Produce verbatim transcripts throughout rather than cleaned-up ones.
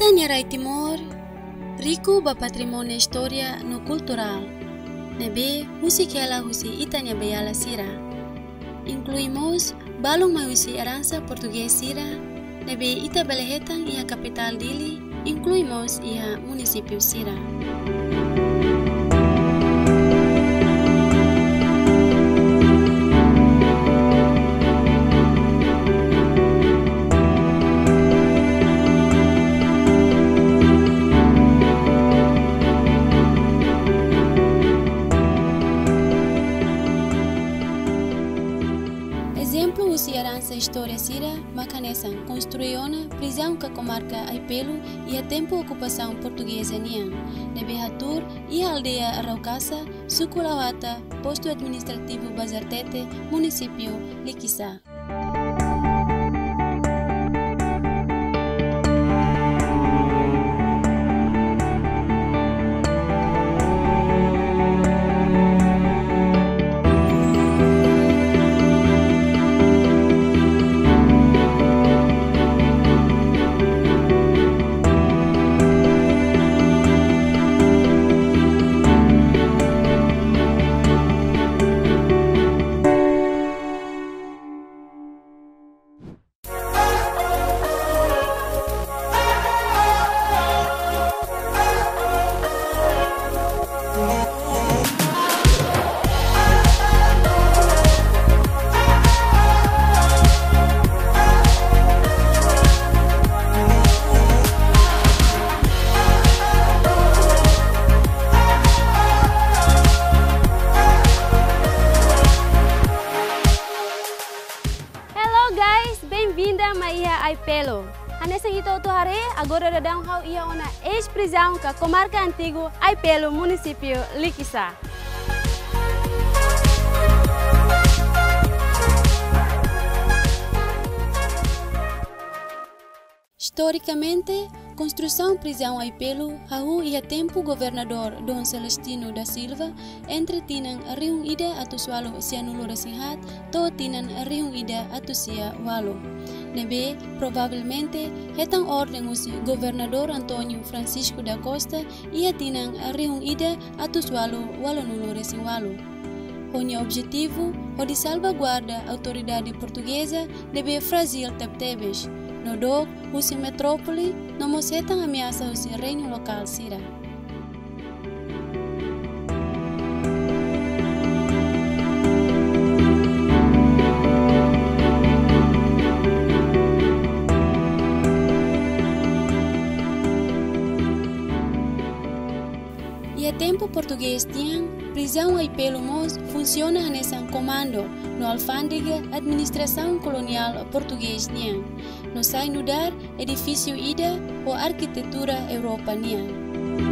Ita Nyarai Timor, rico ba patrimonio história no cultural. Nebe husi kela husi ita nya beyala sira. Incluímos balong mai husi herança português sira. Nebe ita belehetang ia capital dili, incluímos ia município sira. Exemplo usi herança história sira, macanesan construiona prisão ka comarca Aipelo e a tempo ocupação portuguesa nian. Nebe hatur e aldeia Araucasa, Sukulawata, posto administrativo Bazartete, município Liquiçá. Bem-vinda Maia Aipelo. Hanesang ito to hare agora radang hau ia ona ex-prisão ka comarca antigo Aipelo, município Liquiçá. Historicamente, construção prisão Aipelo hau ia tempo governador Dom Celestino da Silva entre tinan riung ida atu sualo sia nulo rasihat to tinan riung ida atu sia walo. Nebe provavelmente hetang ordem usi governador Antônio Francisco da Costa ia tinan riung ida atu sualo walo nulo resing walo. Honha objetivo o de salvaguarda autoridade portuguesa debe Brasil teptebes. No dog, usi metrópole, não mosetang ameaça usi reino local sira. E a tempo português tinha prisão Aipelo Mos funciona nessa comando no alfândega administração colonial português nian. No sai nudar edifício ida ou arquitetura Europa nian.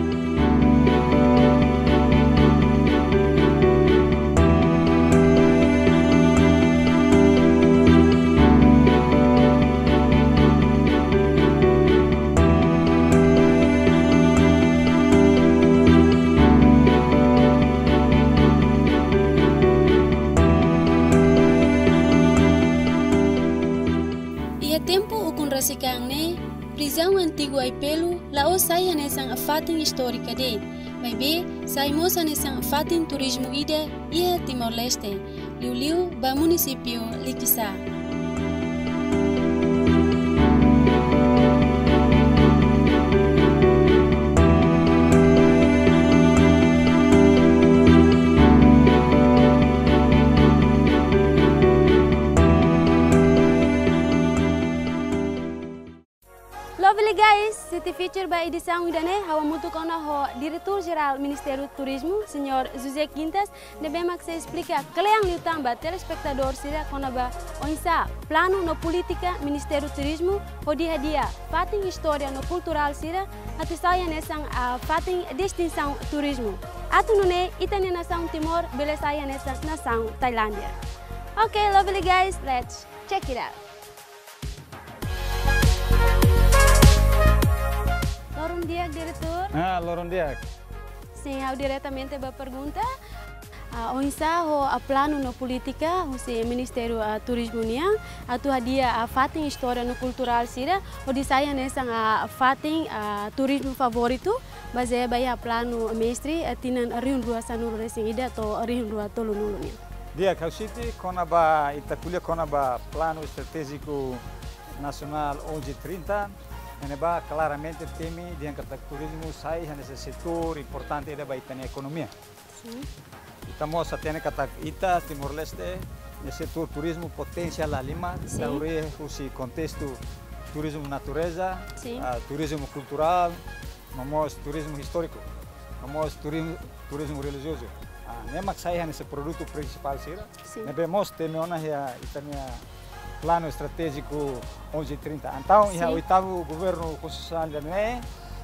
Tempo o kunrasikang ne, prisão antigo Aipelo, lao sai anesang afating histórica de, may be, sai mos anesang afating turismo ida, ia Timor-Leste, liu-liu ba município Liquiçá. Lovely guys, este feature ba edição idane hawa mutu kona ho diretor geral Ministério do Turismo, senhor José Quintas, debe mak se explica kaleang liu tamba telespectador sira kona ba onsa plano no política Ministério do Turismo ho dia dia fating história no cultural sira atu saya nesang uh, fating distinção turismo. Atu nune itane nação Timor bele saya nesang nação Tailândia. Okay, lovely guys, let's check it out. Lorong Diak, diretor. Ah, Lorong Diak. Sim, eu diretamente a pergunta. Uh, onsa ho a plano no política, o se Ministério uh, Turismo nia, atu hadia a uh, fatin história no cultural sira, o de saia nessa a uh, fatin uh, turismo favorito, mas é bem a plano mestre, uh, tinan riun rua sanuru racing ida to riun rua tolu nulu nia. Dia kau siti kona ba itakulia kona ba plano estratégico nacional onze trinta, ene ba claramente temi dia kata turismo sai nesse setor importante da baitania economia. Sim. Estamos atene kata ita Timor-Leste no setor turismo potencial lima, taure usi contexto turismo natureza, uh, turismo cultural, vamos turismo histórico, vamos turismo turismo religioso. Uh, nemak sai nesse produto principal sira. Nebemos teme ona ya itania plano estratégico onze trinta. Então, o oitavo governo constitucional da né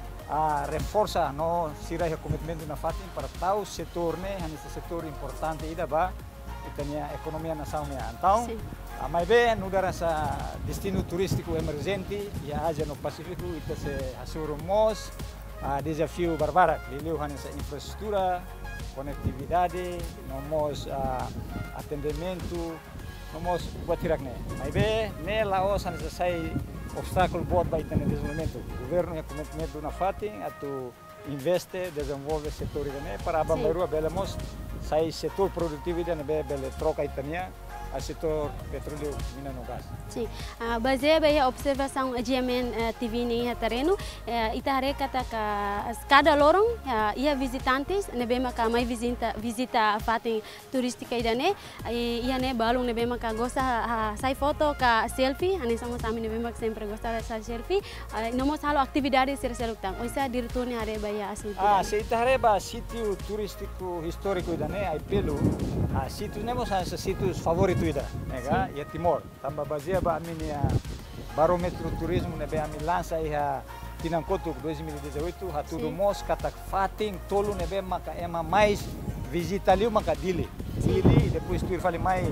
a reforça no sira o commitmento na fatin para tal setor né, nesse setor importante ida ba itania economia nação né. Então, a mais bem no dar essa destino turístico emergente e a Ásia no Pacífico ita se assuramos a desafio barbara, liliu nessa infraestrutura, conectividade, nomos uh, atendimento, nomos buat tirak né. Mais bem, né Laos nessa sai obstáculo buat baita no desenvolvimento. O governo é commitmento na fatin atu investe, desenvolve setor ida para abambaru belemos sai setor produtivo ida be bele troca itania a setor petróleo mina no gás. Sim, uh, baseado na observação G M N uh, T V nem terreno, uh, itare kata ka cada lorong uh, ia visitantes nebe maka mai visita visita fatin turística ida ne ia ne balung nebe maka gosta uh, sai foto ka selfie, ane sama sami nebe maka sempre gosta sa selfie, uh, nomos halo atividades ser selutang. Oisa diretor ne are baya asli. Ah, se itare ba sítio turístico histórico ida ne ai pelo, ah, sítios nemos sa sítios favoritos ida, nega, e Timor. Tamba baseado ba minha barometro turismo nebe ami lança iha Tinangkotuk dois mil e dezoito hatudo mos kata fatin tolo nebe maka ema mais visita liu maka dili dili depois tu fale mais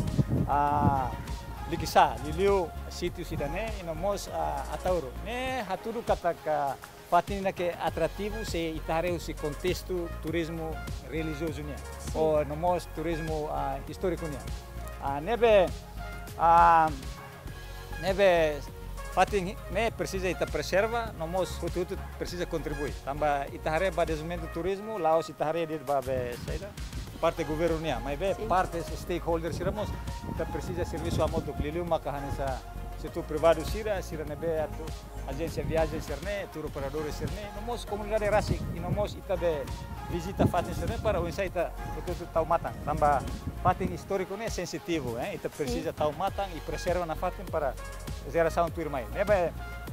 a likisa liu sítio sidane ino mos atauro ne hatudo kata ka fatin na que atrativo se itareu se contexto turismo religioso nia ou no mos turismo histórico nia a nebe a nebe fatin ne precisa ita preserva, nomos hutu precisa contribuir. Tamba itahare ba desenvolvimento turismo, Laos itahare de ba be saida parte governo nia, mas be parte stakeholders iramos ita precisa serviço a moto cliliu maka hanesa setor privado sira sira nebe atu agência viagem serne, tour operador serne, nomos comunidade rasik, nomos ita be visita fatin serne para o insaita betul tau matang. Tamba fatin histórico ne sensitivo, eh? Ita precisa tau matang e preserva na fatin para geração tuir mai. Nebe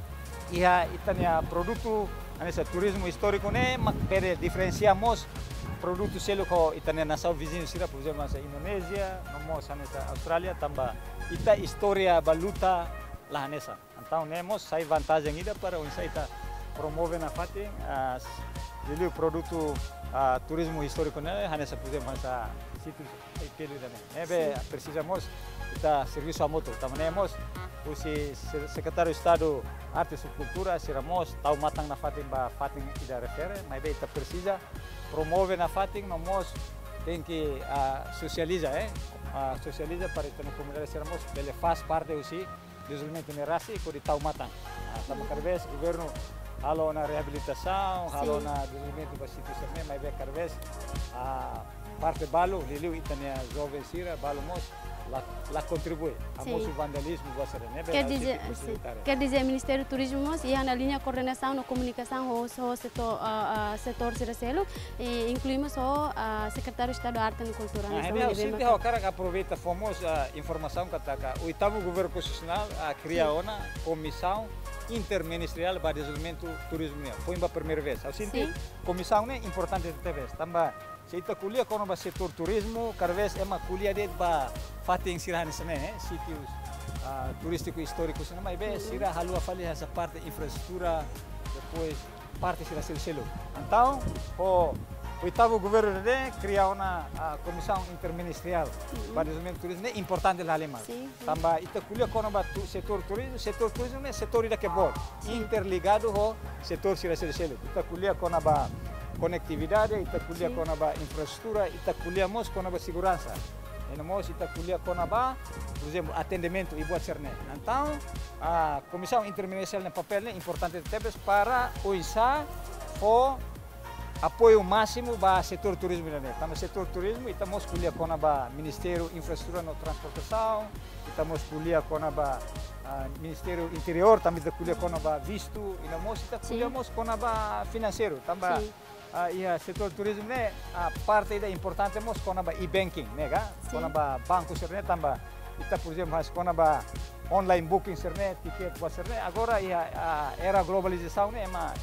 ia itania produto nessa turismo histórico ne mak pere diferenciamos produto selo ko itania nação vizinho sira, por exemplo, nessa Indonésia, nomos nessa Austrália, tamba ita história baluta lá nessa. Então nemos sai vantagem ida para o insaita promove na fatin as dele o produto a turismo histórico né, nessa por exemplo, nessa sítios pelo também. Nebe precisamos ita serviço a moto. Tamanemos o secretário de Estado Artes e Cultura seramos tau matang na fatin ba fatin ida refere, mas ita precisa promove na fatin nomos tem que uh, socializa eh uh, socializa para ita na comunidade seramos ele faz parte usi desenvolvimento nerasi ko di tau matang. Uh, tama karves governo halo na reabilitação, halo na desenvolvimento ba sítios serme, mas be karves a parte balo liliu itania jovem sira balo mos lá, lá contribui a moço vandalismo você né quer dizer sim. Quer dizer Ministério do Turismo e na linha coordenação na comunicação o setor uh, setor siracelo e incluímos o uh, secretário de Estado de Arte e Cultura. Ah, é o sim o cara que aproveita fomos a informação que tá o oitavo governo constitucional a criar uma comissão interministerial para desenvolvimento turismo foi a primeira vez. Assim comissão é importante desta vez. Também se ita kuliah kono ba setor turismo, karves ema kuliah det ba fating sirah ni sana eh, sítios uh, turístico histórico sana mai be sirah halua fali essa parte infraestrutura, depois parte sirah selo. Então, o oitavo governo de criar uma uh, comissão interministerial uhum. para desenvolvimento turismo é importante lá lema. Também ita kuliah kono ba tu, setor turismo, setor turismo é setor ida que bom, interligado ao setor sirah selo. Ita kuliah kono ba conectividade, ita kulia Sim. kona ba infraestrutura, ita kulia mos kona ba segurança. E mos ita kulia kona ba, por exemplo, atendimento e boa cernet. Então, a Comissão Interministerial de Papel é importante também para usar o apoio máximo para o setor turismo. Também setor turismo, estamos kulia kona ba Ministério Infraestrutura e Transportação, estamos kulia kona ba Uh, Ministério Interior também kulia kona ba visto e nós está kulia mos kona ba financeiro também uh, e a setor turismo né a parte da importante mos kona ba e-banking né ga kona ba banco sernet também está por exemplo mas kona ba online booking sernet ticket ba sernet agora e a, a era globalização né mas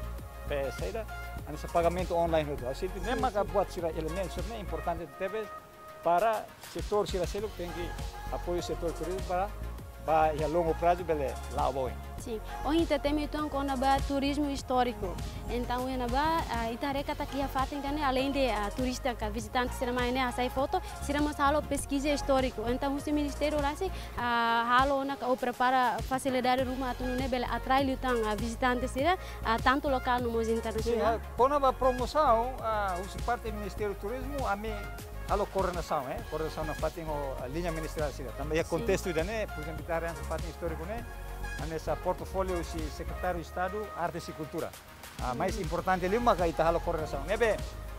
é saída esse pagamento online itu assim nem maka buat sira elemen sernet importante tebe para setor sira selo tem que apoio setor turismo para ba a longo prazo bele lá bom. Sim. Hoje tem então com a turismo histórico. Então é na ba ita reka tá aqui a fato então além de a turista que visitante será mais né a sair foto, será mais halo pesquisa histórico. Então o ministério lá se a halo na o prepara facilidade rumah tu né bele atrai lutang a visitante será tanto local no mos internacional. Sim, com a promoção a o parte do Ministério do Turismo a mim Halo coordenação, eh? Coordenação na fating a linha ministerial sila. Também é contexto da né, por exemplo, da essa fating histórico né, nessa portfólio se secretário de Estado Artes e Cultura. A mais importante ali uma gaita halo coordenação. Né, be?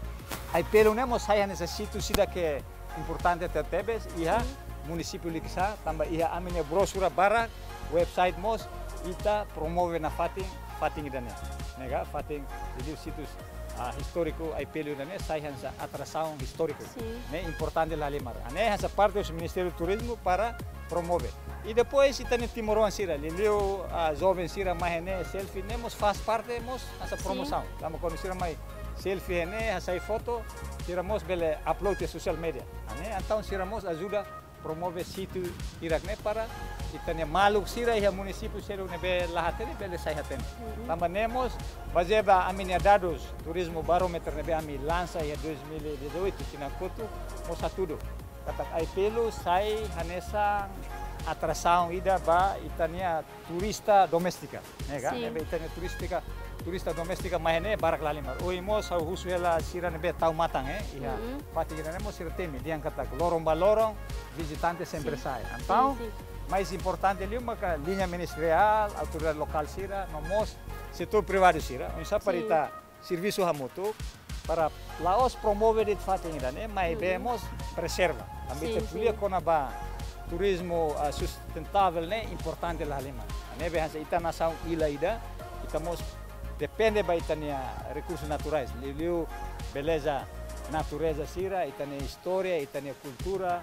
Aí pelo né, mos sai nessa sítio sida que é importante até tebes e a município liksa, também e a amine brosura bara website mos ita promove na fating fating da né. Nega fating de sítios Uh, histórico aí pelo né sai essa atração histórica né importante lá limar né essa parte do Ministério do Turismo para promover e depois está no Timor Sira leu a jovem Sira mais né selfie nemos faz parte mos essa promoção estamos conhecer mais selfie né essa foto tiramos bele upload em social media né então tiramos ajuda promover sítio Irak né para e tem maluk Sira e o município Sira nebe lá tem bele sai tem também nemos baseada a minha dados turismo barometer nebe a mi lança em dois mil e dezoito que na foto mostra tudo kata aí pelo sai nessa atração ida ba itania turista doméstica nega nebe itania turística turista doméstica mas né barak lalimar oi mo sa husuela Sira nebe tau matang eh ia pati né mo Sira temi diang kata lorong balorong visitante sempre sai então mais importante ali uma linha ministerial autoridade local Sira nomos setor privado Sira onde para ita serviço hamutu para laos promover it fating né mas vemos preserva também te pulia com a turismo uh, sustentável né importante lá lima né be hansa ita nação ila ida estamos depende ba itania recursos naturais liu beleza natureza Sira itania história itania cultura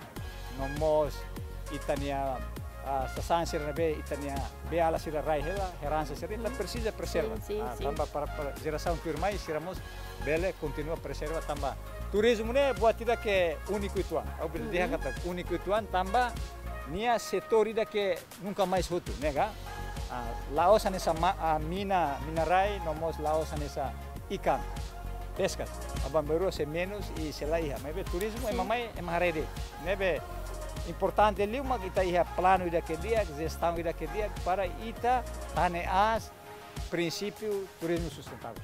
nomos itania a sasan Sira be itania be ala Sira rai hela herança Sira ita precisa preserva tamba para geração turmai Siramos bele continua preserva tamba turismo né buat tidak que único ituan au bil dia kata único ituan tamba nia setor ida que nunca mais hutu nega laos nessa mina minerai nomos laos nessa ikan pescas abamberu se menos e se laiha mas turismo é mamai é maharede nebe importante ali uma kita ia plano ida que dia gestão ida que dia para ita tane as princípio turismo sustentável.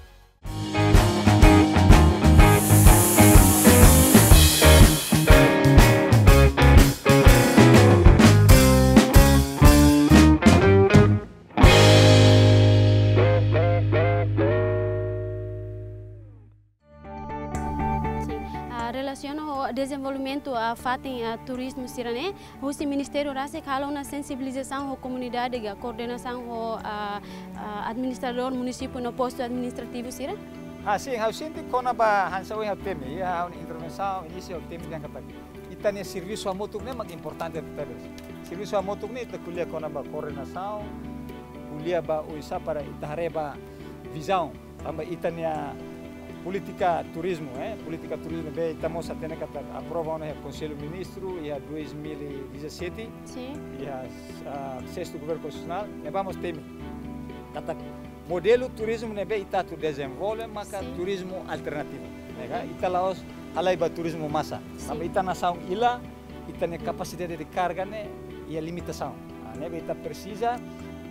Relaciona o desenvolvimento a fatem a turismo sirane, o ministério rasa kalau na sensibilização a comunidade a coordenação o administrador município no posto administrativo sira. Ah sim, eu sinto que quando a hansa o tema, a intervenção início o tema yang kata. Ita ne serviço a moto ne mag importante teles. Serviço a moto ne ita kulia quando a coordenação, kulia ba uisa para ita reba visão, também ita ne política turismo, eh? Política turismo bem estamos a ter que aprovar no Conselho Ministro e a dois mil e dezessete e a sexto governo constitucional e vamos ter kata modelo turismo ne bem está tu desenvolve mas turismo alternativo, nega? Ita laos alai ba turismo massa, também ita nação ila ita ne capacidade de carga ne e a limitação, ne bem ita precisa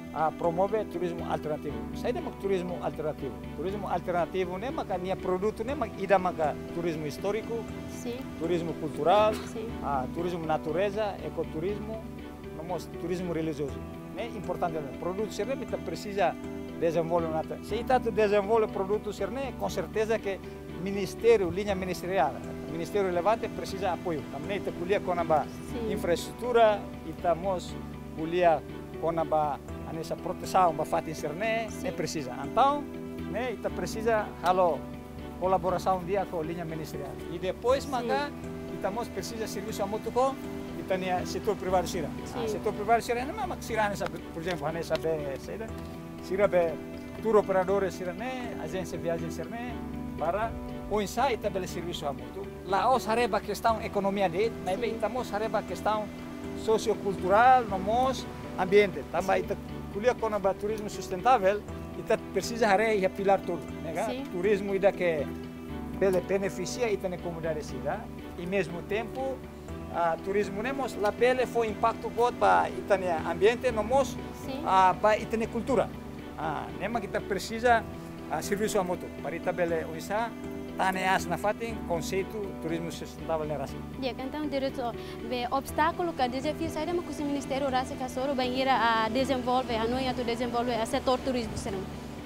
a promove turismo alternativo. Saya dah mak turismo alternativo. Turismo alternativo ne maka nia produto ne mak ida maka turismo histórico, Sim. turismo cultural, Sim. ah, turismo natureza, ecoturismo, nomos turismo religioso. Ne importante ne produto serne kita precisa desenvolver nata. Se ita tu desenvolve produto serne, com certeza que ministério, linha ministerial, ministério relevante precisa apoio. Também ita kuliah com a Sim. infraestrutura, ita mos kuliah com a nessa proteção ba fatin serne, ne precisa. Então, ne ita precisa halo colaboração dia com linha ministerial. E depois maka ita mos precisa serviço a muito com ita nia setor privado sira. Ah, setor privado sira ne mak sira nessa, por exemplo, nessa be seda sira be tour operadores sira ne, agência viagem sira ne para o insa ita bele serviço a muito. Lá os hareba questão economia de, mas bem ita mos hareba questão sociocultural, nomos ambiente. Também ita kuliah com a turismo sustentável, ita precisa harei a pilar tudo, nega? Turismo ida que bele beneficia ita na comunidade sira e mesmo tempo a turismo nemos la bele foi impacto bot ba ita na ambiente nomos a ba ita na cultura. Ah, nema kita precisa a serviço a moto para ita bele uisa taneas na fatin conceito turismo sustentável na raça. Ya, então diretor, be obstáculo que desafio sai da o Ministério Raça Casoro banheira a desenvolver, a noi a desenvolver a setor turismo serão.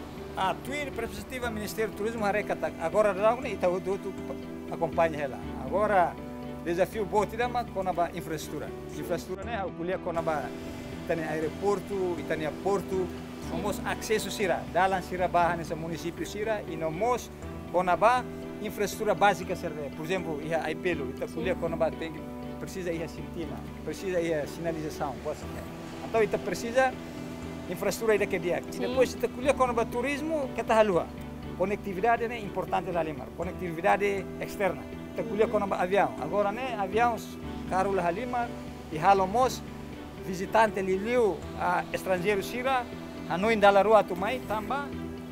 A tua perspectiva Ministério Turismo hareka agora não ne ita tu acompanha ela. Agora desafio bom tidak mak com a infraestrutura. Infraestrutura ne a kuliah com a tani aeroporto, itania porto, nomos acesso sira, dalam sira bahan nessa município sira e nomos com a infraestrutura básica serve. Por exemplo, ia aipelo, ita kuliah com a tem precisa ia sintina, precisa ia sinalização, então ita precisa infraestrutura ida que dia. E depois ita kuliah com a turismo kita halua. Conectividade é importante da Limar, conectividade externa. Ita kuliah com a avião. Agora né, aviões caro la Limar e halomos visitante liliu a estrangeiro sira, a noi dalla rua tu mai tamba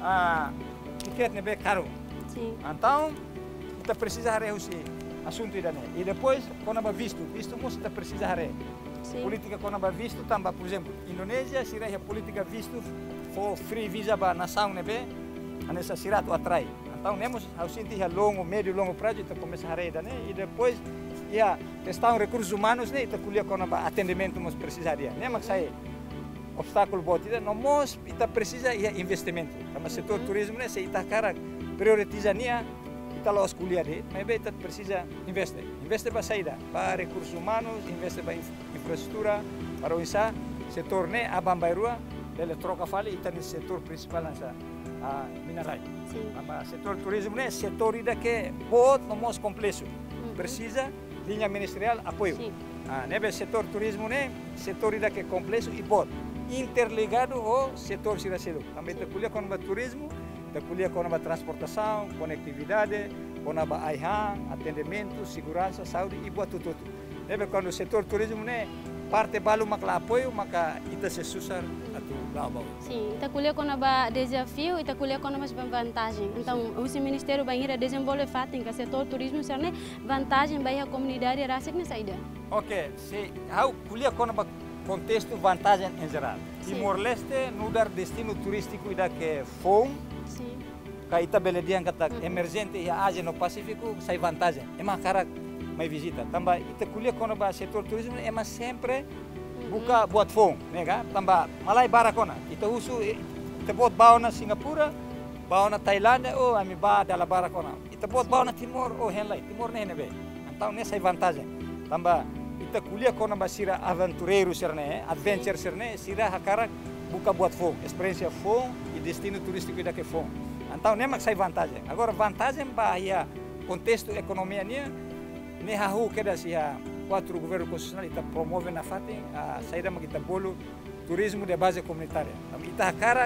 a tiket ne be caro. Sim. Então, kita precisa reusir assunto ida né. E depois com a visto, visto mos kita precisa re. Política com a visto tamba, por exemplo, Indonésia sira a política visto for free visa ba nação ne be, anessa sira tu atrai. Então, nemos ausente a longo, médio, longo prazo kita começa a re né. E depois ia questão recursos humanos né, ita kuliah com a atendimento mos precisaria. Ne mak sai obstáculo bot ida, no mos ita precisa ia investimento. Tama setor turismo né, se ita cara prioritiza nia ita los kuliah de, mas bem ita precisa investe. Investe para saída, para recursos humanos, investe para infraestrutura, para o insa setor ne abambairua, dele troca fale ita ni setor principal nessa a minerai. Tama setor turismo né, setor ida que bot no mos complexo. Precisa linha ministerial apoio. Ah, nebe setor turismo ne, setor ida que complexo e bot interligado ao setor siracelo. Também te kuliah com o turismo, te kuliah com a transportação, conectividade, com a aihan, atendimento, segurança, saúde e buat tudo. Nebe quando o setor turismo ne parte balu makla apoio, maka ita se susar atu labau. Sim, ita kuliah com a desafio, ita kuliah com as vantagem. Então, o Ministério banheira desenvolve fato que setor turismo será vantagem para a comunidade raça que saída. Ok, se hau kuliah com a contexto vantagem em geral. Timor-Leste no dar destino turístico ida que fom. Sim. Ka ita beledian kata emergente e Ásia no Pacífico sai vantagem. É uma cara mai visita. Tamba ita kuliah com a setor turismo é mas sempre buka buat fom, nega? Tamba malai barakona. Ita usu ita buat bawa na Singapura, bawa na Tailândia, oh ami ba dala barakona. Ita buat bawa na Timor, oh henlai, Timor ne nebe. Então ne sai vantagem. Tamba ita kuliah com a sira aventureiro serne, adventure serne, sira hakara buka buat fom, experiência fom e destino turístico ida que fom. Então ne mak sai vantagem. Agora vantagem ba ia contexto economia nia, ne hahu keda sia quatro governo constitucional ita promove na fatin a saída mak ita bolo turismo de base comunitária. Ita hakara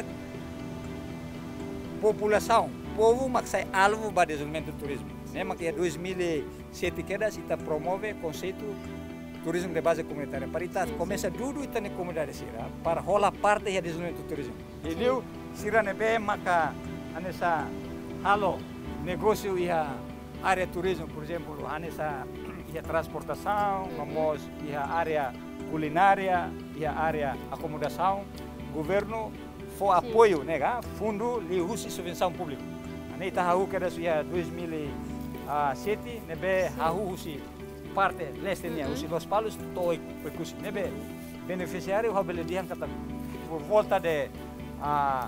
população, povo mak sai alvo ba desenvolvimento do turismo. Ne mak ia dois mil e sete keda ita promove conceito turismo de base comunitária. Para ita começa tudo ita na comunidade sira para rola parte ya desenvolvimento do turismo. E liu sira nebe maka anessa halo negócio ia área turismo, por exemplo, anessa ia transportação, vamos ia área culinária, ia área acomodação, governo for apoio, né, fundo de uso e subvenção pública. Né, ita hau que era suya dois mil e sete, né, be hau usi parte leste nia, usi Los Palos, toi percusi, né, be beneficiário hau beledihan kata por volta de uh,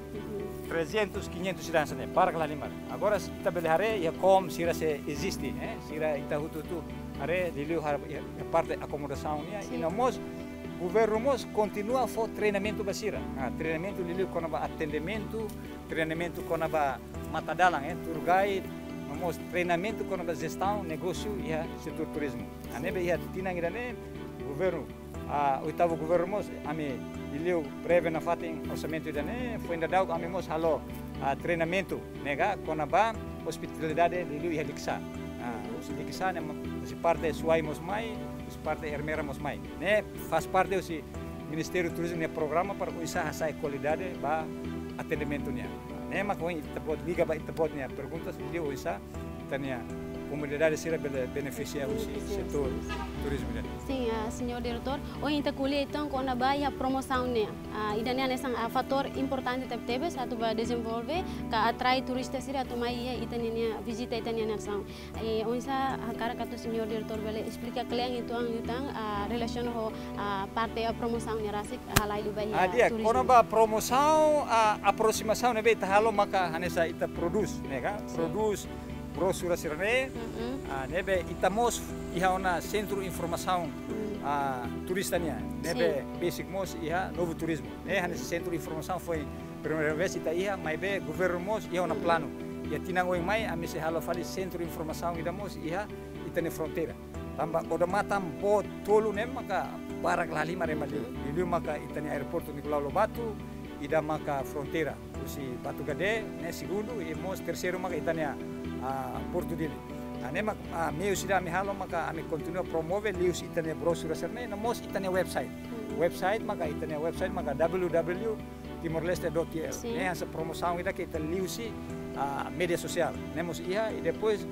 trezentos, quinhentos cidadãos, né, para aquela lima. Agora kita belehare ya como sira se existe, né, sira ita hutu tu are diliu a parte acomodação nia, e nós governo mos continua a fazer treinamento basira, ah, treinamento lili com atendimento, treinamento com a matadalang, eh, tour guide, mos treinamento com a gestão, negócio e a setor turismo. A nebe ia tinang irane governo, a oitavo governo mos, ame lili breve na fatin orçamento irane, foi ainda dau ame mos halo a treinamento, nega com a ba hospitalidade lili ia diksa, ah, os diksa ne os parte suai mos mai parte Hermera Mosmai, né? Faz parte desse Ministério do Turismo, né? Programa para usar essa qualidade para atendimento, né? Né? Mas quando kita pode ligar para kita pode né? Perguntas dia usar, tanya comunidade será beneficiar o setor turismo, né? Sim, uh, senhor diretor, hoje kita kuliah então com a baia promoção, né? Uh, Ida né nessa uh, fator importante tep tebe satu ba desenvolver que atrai turistas sira atau mai ia itania visita itania nação. E hoje a cara kata senhor diretor bele explica kalian itu ang utang uh, relation ho uh, parte a promoção ne rasik halai do baia ah, dia, turismo. Quando ba promoção a aproximação ne be tahalo maka hanesa ita produce, né? Produce brosura sirane, uh, nebe itamos iha ona centro informação uh, turistania, nebe basic mos iha novo turismo, né? Hanesse centro informação foi primeira vez ita iha, mas be governo mos iha ona plano, ia tinang oi mai a se halo fali centro informação ida mos iha itane fronteira, tamba oda matam bo tolu ne maka barak lali mare mali, liu maka itane aeroporto Nicolau Lobato, ida maka fronteira, usi Batu Gade, ne segundo e mos terceiro maka itania a Porto dele. A nema a meio sida me halo maka ame continua promove lius itane brosura serne na mos itane website. Website maka itane website maka w w w ponto timor leste ponto t l. Ne essa promoção ida que ita liusi a media social. Nemos ia e depois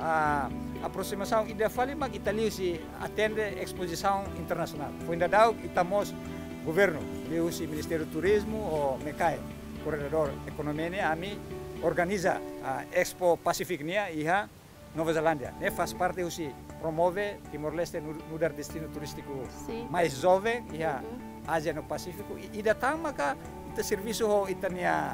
a aproximação ida fali maka ita liusi atende exposição internacional. Foi ainda dau itamos governo liusi Ministério do Turismo ou MECAE, Coordenador Economia ami organiza a Expo Pacific nia iha Nova Zelândia, né? Faz parte usi promove Timor-Leste no dar destino turístico Sim. mais jovem iha uhum. Ásia no Pacífico e datang maka ita serviço ho itania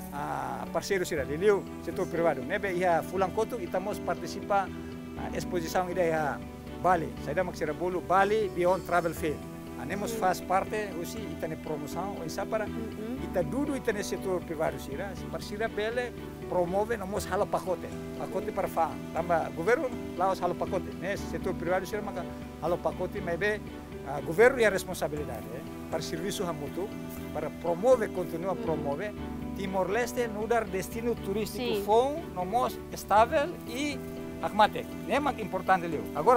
a parceiro sira liliu setor privado, né? Be iha Fulankoto itamos participa a exposição ida iha Bali, saida maksira bolu Bali Beyond Travel Fair. Anemos faz parte usi itane promoção o isa para uhum. ita dudu itane setor privado sira, para sira bele promove nomos halo pacote, pacote para fa, tamba governo laos halo pacote, né? Setor privado sira maka halo pacote, mas be uh, governo é a responsabilidade, eh? Para serviço hamutu, para promove, continua promove Timor-Leste no dar destino turístico fom, nomos estável e agmatek, né? Mas importante leu. Agora,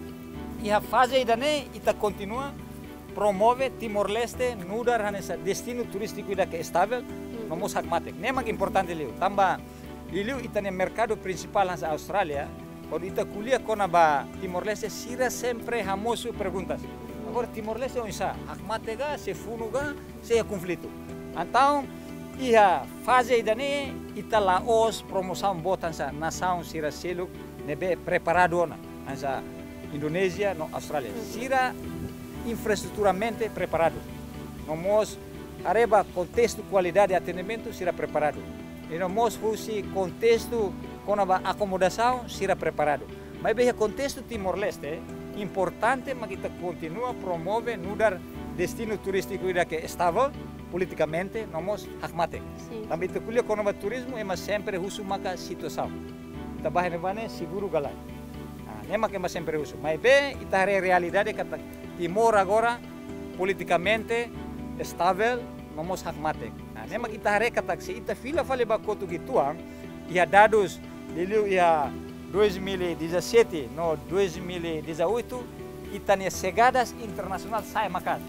e a fase ainda né, ita continua promove Timor-Leste no dar hanessa destino turístico ida que estável, mm. nomos hagmatek. Nema que importante liu. Tamba liu itane mercado principal na Austrália, quando ita kuliah kona ba Timor-Leste sira sempre hamosu perguntas. Agora Timor-Leste onde está? Hagmatega, se funuga, se conflito. Então, ia fase ida ne ita laos promoção botan sa nação sira selu nebe preparado na ansa Indonésia no Austrália. Sira infraestruturamente preparado. Nomos areba contexto qualidade de atendimento será preparado. E nomos fusi contexto com a acomodação será preparado. Mas bem contexto Timor-Leste importante mas kita continua promove no dar destino turístico ida que estável politicamente nomos hagmatek. Também te kuliah com o turismo é mas sempre husu maka situação. Kita bahane bane seguro galai. Nema que mas sempre uso. Mas bem, ita a realidade que Timor agora politicamente estável, nomos hagmatek. Nema kita hare katak se ita fila fale bakoto gituang, ia dados liliu ia dois mil e dezessete no dois mil e dezoito ita ne chegadas internacional sai makat.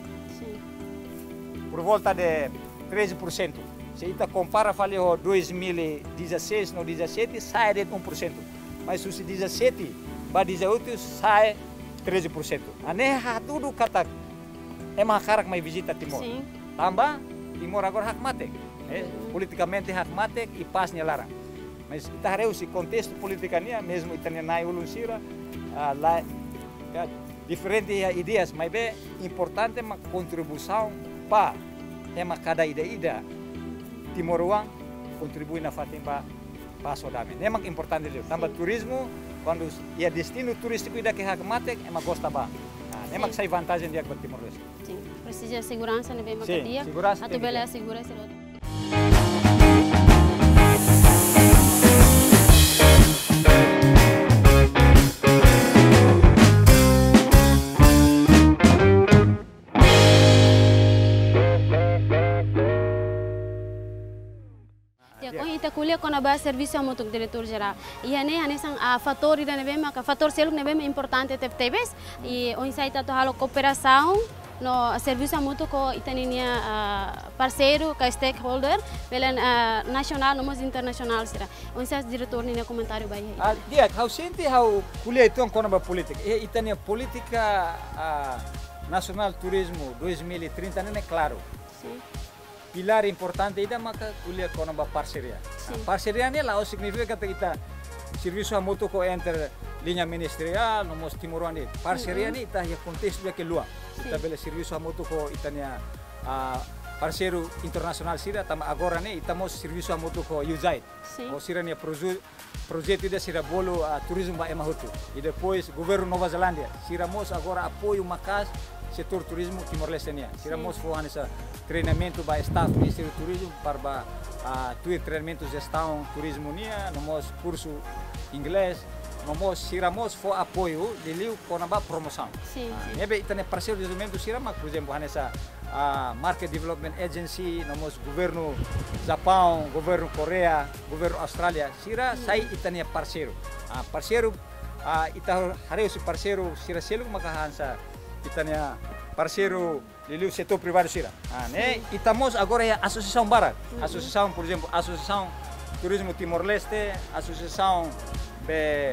Por volta de treze por cento. Se ita compara fale o dois mil e dezesseis no dezessete sai de um por cento. Mas se dezessete ba dezoito sai treze por cento. Aneha tudo katak. É uma cara que mais visita Timor. Sim. Tambah Timor agora hakmatek, eh, politicamente hakmatek e paz nya larang. Mas kita harus si contexto politikanya mesmo itanya nai ulun sira uh, la ya, diferente ideias, mas bem importante uma contribuição para ema cada ida-ida Timoruang contribui na fatin para paso dami. Memang importante itu. Tambah turismo quando ia destino turístico ida que hakmatek ema gosta ba. Nah, memang sai vantagem dia buat Timor Leste. Sim, precisa segurança ne bem Sim, dia. segurança Atau tem que bela ter. segurança. Kung ita kuliah kung naba serviço a motor diretor geral e ane ane sang a fator ida nebe maka fator seluk nebe importante tep tebes e on sai tato halo cooperação no serviço a motor ko ita ninia parceiro ka stakeholder pela nacional nomos internacional sira on sai diretor ninia comentário bai Ah, dia kau senti hau kuliah itu kau naba politik. Eh itania politika uh, nasional turismo dois mil e trinta nene claro. sim Pilar importante ida maka kuliah kau naba parceria. Sim. Nah, parceria ni lah significa kata kita serviço a motor ko enter linha ministerial nomos Timoruan ni. Parceria ni ita ya contexto dia ke luar. Ita bela serviço a motor ko itania uh, parceiro internacional sira tama agora ni ita mos serviço a motor ko U S A I D. sim O sira ni projeto projeto ida sira bolo a turismo ba emahutu. E depois governo Nova Zelândia sira mos agora apoio macas setor turismo Timor-Leste nia. Sira mos fo anessa treinamento ba staff Ministério do Turismo para a uh, treinamento de gestão turismo nia, nomos curso inglês, nomos sira mos fo apoio de liu kona ba promoção. sim sim Nebe itane parceiro de desenvolvimento sira mak, por exemplo, anessa a Market Development Agency, nomos governo Japão, governo Coreia, governo Austrália, sira sai itane parceiro. Ah, parceiro ah, ita harus parceiro sira selu makahansa itania parceiro liliu setor privado sira. Ah, né? Itamos agora é a associação Barat. Associação, por exemplo, Associação Turismo Timor-Leste, Associação be,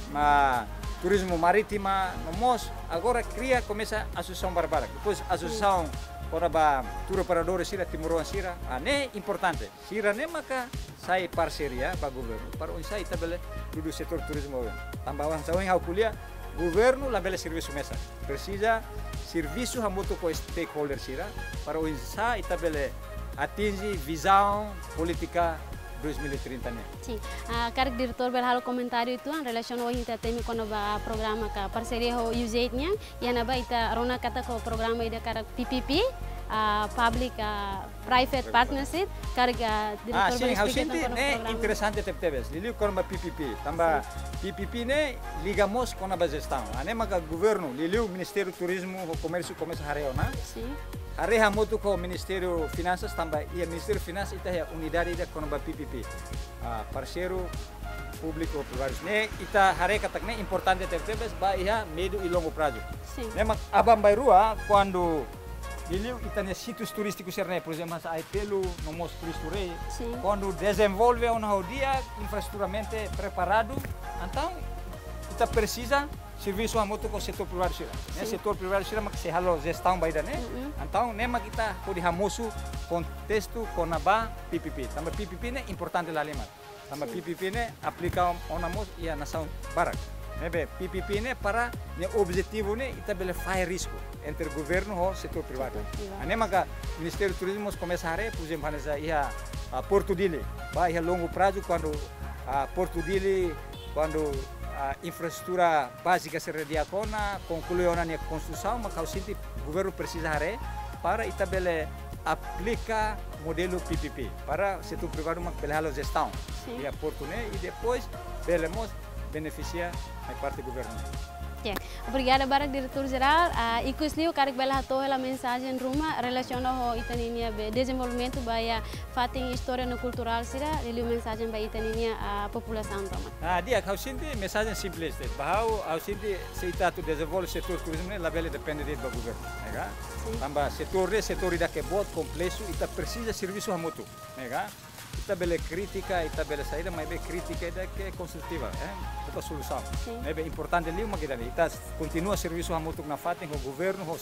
ma, Turismo Marítima, nós agora cria começa a Associação Barbara. Depois a Associação para Tour Operadores sira Timoruan sira. Ah, né? Importante. Sira né maka sai parceria para governo. Para onde sai tabele do setor turismo. Tambahan sa hau kuliah governo la bela serviço mesa. Precisa serviço a moto com stakeholder sira para o insa itabele atinge visão política dois mil e trinta né. sim uh, karik diretor berhalo comentário itu an relação o hinta temi kono ba programa ka parceria ho U S A I D nya yana ba ita rona kata ko programa ida karak P P P uh, public uh, private partnership karik uh, diretor Ah, sim, hau explica senti tentang né programa. interessante tep tebes. Liliu kono ba P P P, tamba P P P né ligamos kono ba gestão. Ane maka governo, liliu Ministério do Turismo, o comércio começa hareo na. sim Areha moto ko Ministério Finanças também e Ministério Finanças ita é unidade da kono ba P P P. Ah, parceiro público privado. Ne ita hare katak ne importante tep tebes ba ia médio e longo prazo. sim Memang abang bairua quando liliu itania sítios turísticos serne, por exemplo, a Aipelu, nomos turisturei. sim Quando desenvolve um dia infraestruturalmente preparado, então kita precisa serviço a moto com setor privado sira. Né, setor privado sira mak se halo gestão baida né. Então nem mak kita pode hamosu contexto com naba P P P. Tambah P P P né importante lá lima. Tambah P P P né aplica onamos ia nação barak. Nebe P P P né para ne objetivo né ita bele fai risco entre governo e setor privado. Ane maka Ministério do Turismo começa a re, por exemplo, hanesa ia a Porto Dili, vai a longo prazo quando a Porto Dili quando a infraestrutura básica se rediacona, concluiu a construção, mas o sinti governo precisa re para ita bele aplica modelo P P P para setor privado mak bele halo gestão. E a Porto né e depois belemos beneficia a parte do governo. Yeah. Obrigada Barak diretor geral. Uh, Ikus liu karik bela hato a mensagem ruma relacionado ho itaninia be desenvolvimento baya fating história no cultural sira liu mensagem baya itaninia a população roma. Ah, dia kau sinti mensagem simples deh. Bahau au sinti seita tu desenvolve setor turismo la bela depende do governo, nega? Tambah setor de setor ida que bot complexo ita precisa serviço a moto, nega? Ita bela crítica, ita bela saída, mas bela crítica ida que é construtiva, eh? Ita solução. É bem importante ali uma que ita continua serviço a moto na fatem o governo, os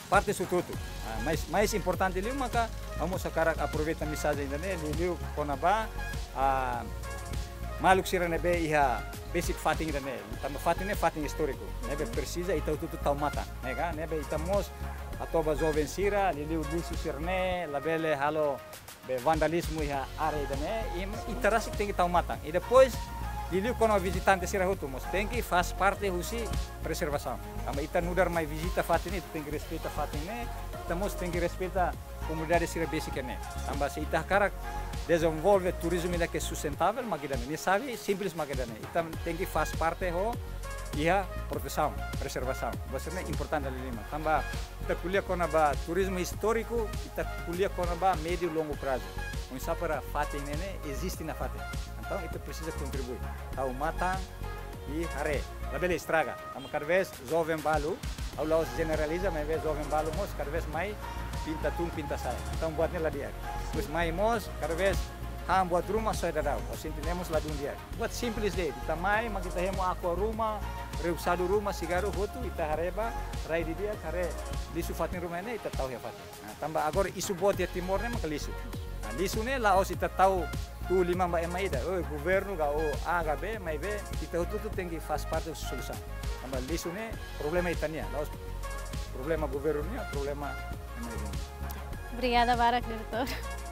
parte sututu. Ah, mais mais importante liu maka vamos sekarang aproveita mensagem ainda né liu konaba a maluk sira nebe iha basic fating da né tamba fating né fating histórico nebe precisa ita tutu tau mata né ka nebe itamos atoba jovem sira liu lisu sirne labele halo be vandalismo iha are da né e terasik tem que tau mata e depois Liu kono visitante sira hutu mos tem que faz parte husi preservação. Ama ita nudar mai visita fatin itu tem que respeita fatin né. Tamos tem que respeita comunidade sira basic né. Tamba se ita karak desenvolve turismo ainda que é sustentável magidane. Ni sabe simples magidane. Ita tem que faz parte ho ia proteção, preservação. Você é importante ali lima. Tamba ita kuliah kono ba turismo histórico, ita kuliah kono ba médio e longo prazo. Um para fatin né existe na fatin. Então, itu precisa contribuir. Tahu matang e hare. Labele estraga. Ama cada vez jovem balu, ao laos generaliza, mas vez jovem balu mos cada vez mais pinta tum pinta sai. Então buatnya lá dia. Terus mais mos cada vez ham buat rumah sai dadau. Assim temos lá de um dia. Buat simples deh. Kita mai, mas kita hemo aqua rumah, reusado rumah sigaru hotu ita hareba, rai di dia kare lisu fatin rumah ini ita tahu ya fatin. Nah, tambah agora isu buat ya timor ne maka lisu. Nah, lisu ne laos ita tahu tu lima mbak emaida, oh governo ga o A ga B, mai B, kita tudo tem que faz parte da solução. Mas isso né problema itania, nós problema governo né, problema emaida. Obrigada, Barak, diretor.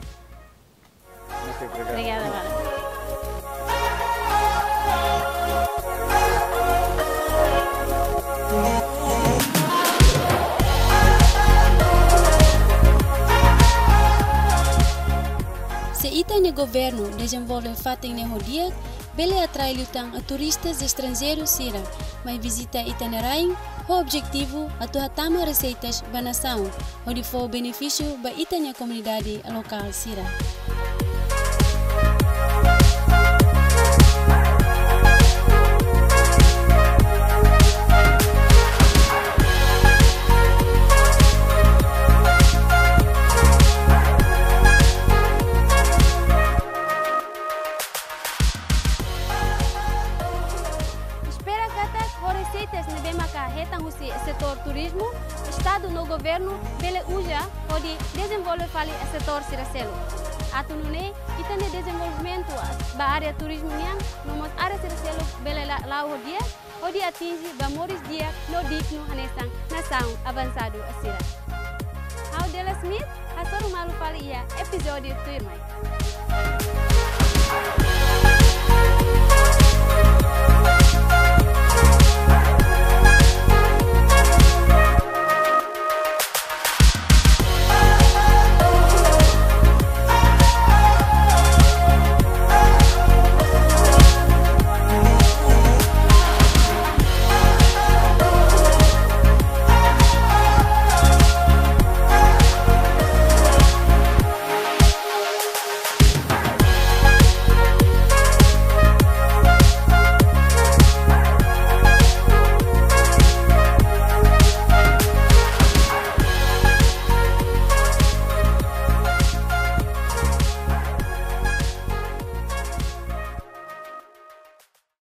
Muito obrigado. Obrigada, Barak. Se ita ne governo desenvolve fating ne hodia, bele atrai lutang a turistas estrangeiros sira, mas visita ita ne raing, o objetivo atu hatama receitas ba nação, onde for benefício ba ita ne comunidade local sira. Setor turismo, Estado no governo, bele uja, pode desenvolver fali o setor siracelo. Atunune, itane desenvolvimento ba área turismo niang, nomos área siracelo bele lá o dia, pode atingir ba moris dia no digno hanesang nação avançado asira. How Dela Smith, hasoru malu fali ia episódio tu mai.